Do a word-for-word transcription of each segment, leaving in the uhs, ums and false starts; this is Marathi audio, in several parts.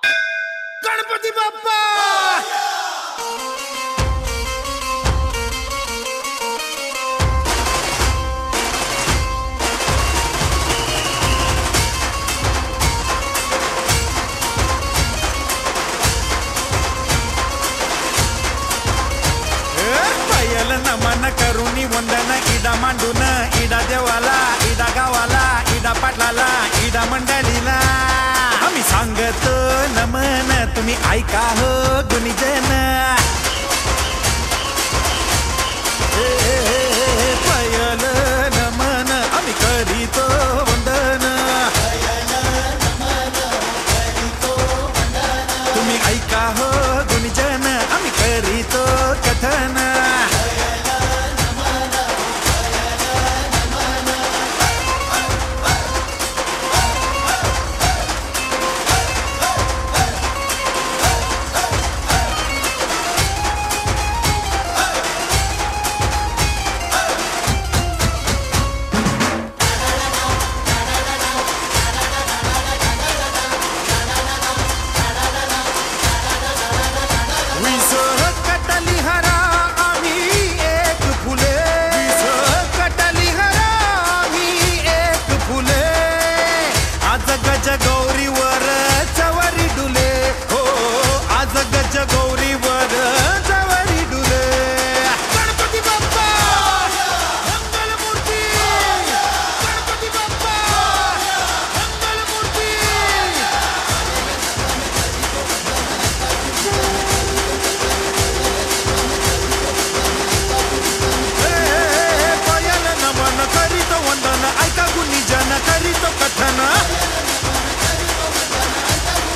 गणपती बाप्पा नमन करुणी वंदन इडा मांडून इडा देवाला इडा गावाला इडा पाटलाला इडा मंडळीला आम्ही सांगतो नमन तुम्ही ऐका हो गुणीजन पयल नमन आम्ही करीतो वंदन तुम्ही ऐका हो गुणीजन आम्ही करीतो कथन गौरीवर चवरी डुले हो आज गज गौरीवर चवरी डुले गणपती बाप्पा मंगलमूर्ती गणपती बाप्पा मंगलमूर्ती पयल नमन करीतो वंदन ऐका गुणीजन करीतो कथन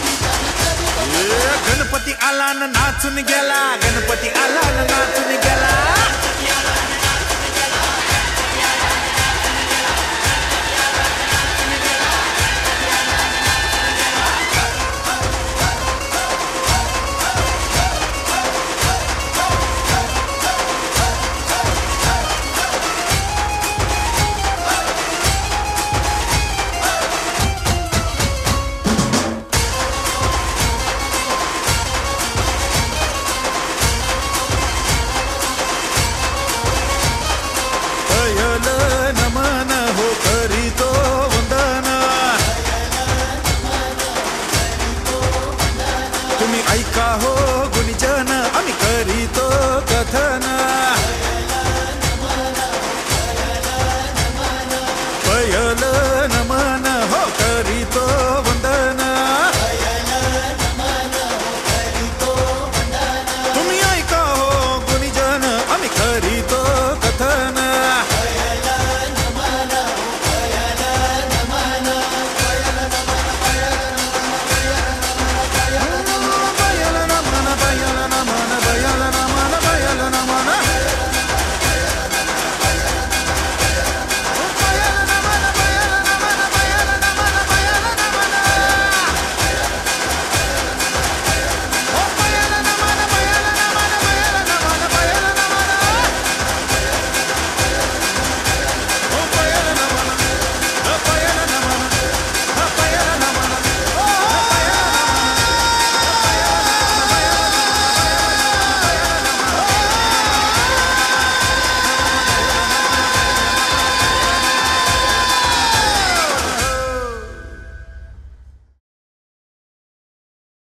गणपती आला न नाचून गेला गणपती आला न नाचून गेला